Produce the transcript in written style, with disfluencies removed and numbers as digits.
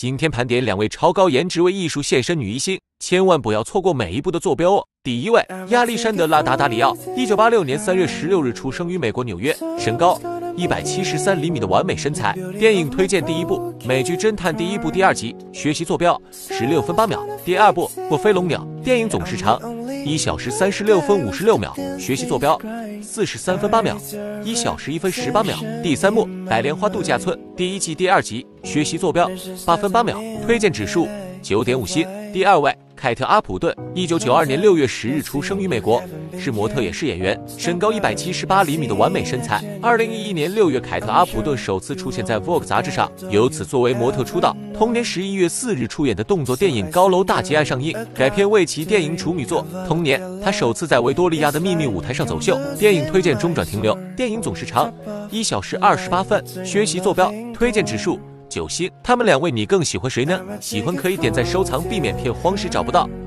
今天盘点2位超高颜值为艺术献身女一星，千万不要错过每一部的坐标哦。第1位，亚历山德拉·达达里奥，1986年3月16日出生于美国纽约，身高173厘米的完美身材。电影推荐第1部，美剧《侦探》第1部第2集，学习坐标16分8秒。第2部《不飞龙鸟》，电影总时长1小时36分56秒，学习坐标43分8秒，1小时1分18秒。第3部《白莲花度假村》第1季第2集，学习坐标8分8秒，推荐指数9.5星。第2位，凯特·阿普顿，1992年6月10日出生于美国，是模特也是演员，身高178厘米的完美身材。2011年6月，凯特·阿普顿首次出现在 Vogue 杂志上，由此作为模特出道。同年11月4日出演的动作电影《高楼大劫案》上映，改编为其电影处女作。同年，她首次在维多利亚的秘密舞台上走秀。电影推荐中转停留，电影总时长1小时28分，学习坐标，推荐指数9星。他们2位你更喜欢谁呢？喜欢可以点赞收藏，避免片荒时找不到。